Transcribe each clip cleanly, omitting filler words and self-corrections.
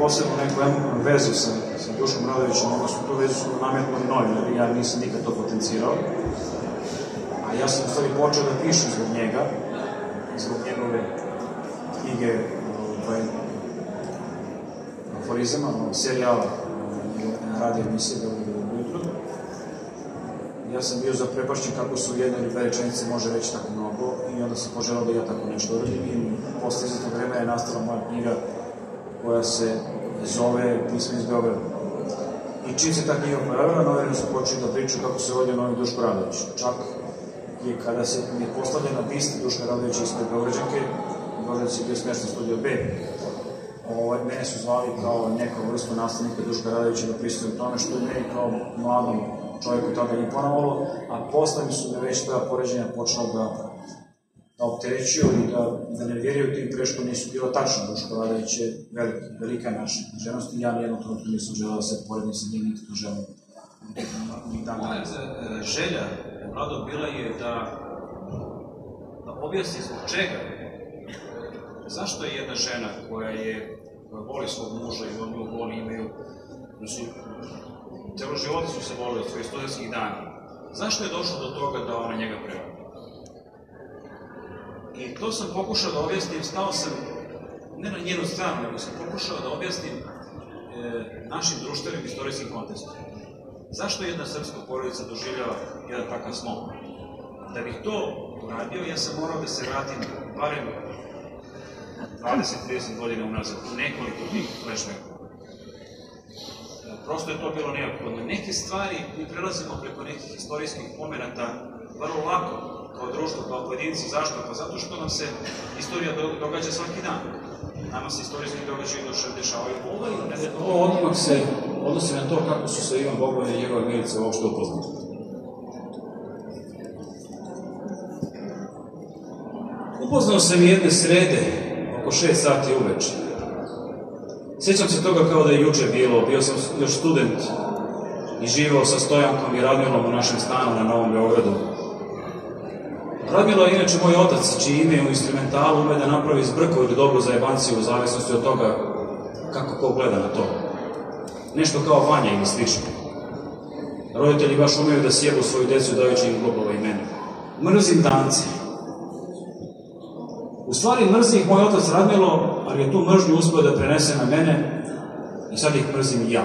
posebno neku emotivnu vezu sa Duškom Radovićem, odnosno tu vezu su nametnuli novinari, ja nisam nikad to potencirao. A ja sam u stvari počeo da pišem zbog njega, zbog njegove knjige aforizama, serijala na radio emisije ujutru. Ja sam bio zaprepašćen kako se u jednoj ili dve rečenice može reći tako mnogo i onda sam poželao da ja tako nešto uradim i posle izvesnog vremena je nastala moja knjiga koja se zove Pismo iz Beograda. I čim se ta knjiga pojavila, novinari su počeli da pričaju kako se rodio novi Duško Radović. Čak je kada se mi je postavljena bista Duška Radovića ispred Beograđanke, Beograđanci je bio smešten studio B, mene su zvali kao neku vrstu nastavnika Duška Radovića da prisutujem tome, što je meni kao mladom čovjeku tada imponovalo, a posle mi su me već ta poređenja počela da opterećuju i da nerviraju tim pre što nisu bilo tačno. Duško Radović je velika naša književnost i ja nijednog trenutku nisam želeo da se poredim sa njim, niti to želim. Želja Vlado bila je da objasni zbog čega. Zašto je jedna žena koja voli svog muža i on nju voli, imaju, celo života su se volili od svojih studentskih dana, zašto je došlo do toga da ona njega prevara? I to sam pokušao da objasnim, stao sam ne na njenu stranu, nego sam pokušao da objasnim našim društvenim istorijskim kontestom. Zašto jedna srpska porodica doživljava jedan takav slom? Da bih to uradio, ja sam morao da se vratim barem 20-30 godina unazad, u nekoliko tih flashbackova. Prosto je to bilo neophodno. Neke stvari mi prelazimo preko nekih istorijskih pomenata vrlo lako, kao društvo, kao pojedinci. Zašto? Pa zato što nam se istorija događa svaki dan. Nama se istorijski događaju dešavaju. Ovo odmah se odnosi na to kako su se Ivan Bogdan i njegova Milica uopšte upoznali. Upoznao sam jedne srede, oko 6 sati uveče. Sjećam se toga kao da je juče bilo, bio sam još student i živao sa Stojankom i Radmilom u našem stanu na Novom Beogradu. Radmilo je inače moj otac, čiji ime u instrumentalu ume da napravi zbrku ili dobru zajebanciju u zavisnosti od toga kako ko gleda na to. Nešto kao Vanja ili slično. Roditelji baš umeju da sjebu svoju decu dajući im glupava imena. Mrzim dance. U stvari mrzi ih moj otac Radmilo, ali je tu mržnju uspio da prenese na mene i sad ih mrzim i ja.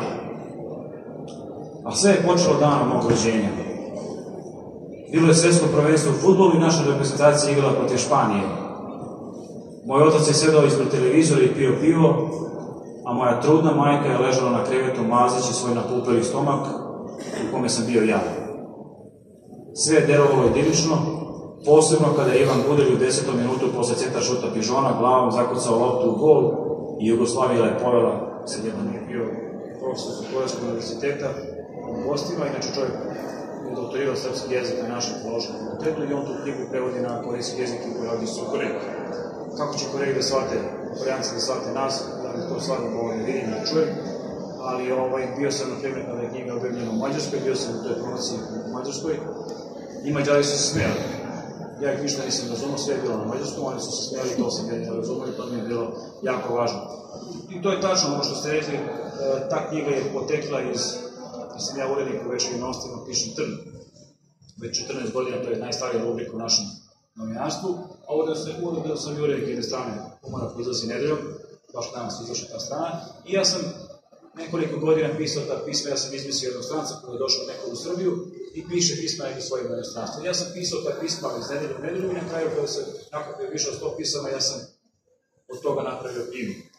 A sve je počelo danom mog rođenja. Bilo je svetsko prvenstvo u fudbalu i naša reprezentacija igrala protiv Španije. Moj otac je sedao ispred televizora i pio pivo, a moja trudna majka je ležala na krevetu mazeći svoj napupeli stomak u kome sam bio ja. Sve je delovalo idilično, posebno kada je Ivan Budeli u 10. minutu posle centar šuta Pižona glavom zakucao loptu u gol i Jugoslavija je povela, sad jedan je bio profesor Sokojevskog univerziteta u gostima, inače čovjek je doktorirao srpski jezik na našem filološkom fakultetu i on tu knjigu prevodi na korejski jezik i koji ovdje su u Koreji. Kako će Koreji da shvate, Korejanci da shvate nas, da li to stvarno govori, vidim i čujem, ali bio sam na primjer kada je knjiga objavljena u Mađarskoj, bio sam u toj promociji u Mađarskoj i Mađari su se smijali. Ja ih ništa nisam razumio, sve je bilo na mađarskom, oni su se smijali, to sam ja razumio i to mi je bilo jako važno. I to je tačno, ono što ste rekli, ta knjiga je potekla iz, sam ja urednik u Večernjim novostima, pišem Trn. Već 14 godina, to je najstarija rubrika u našem novinarstvu, a urednik sam i urednik jedne strane Humora koji izlazi nedeljom, baš danas izlaša ta strana, i ja sam nekoliko godina pisao ta pisma, ja sam izmislio jednog stranca koji je došao nekog u Srbiju i piše pisma neki svojim inostranstvom. Ja sam pisao ta pisma iz nedelju u nedelju i na kraju, nakon je više od 100 pisama, ja sam od toga napravio knjigu.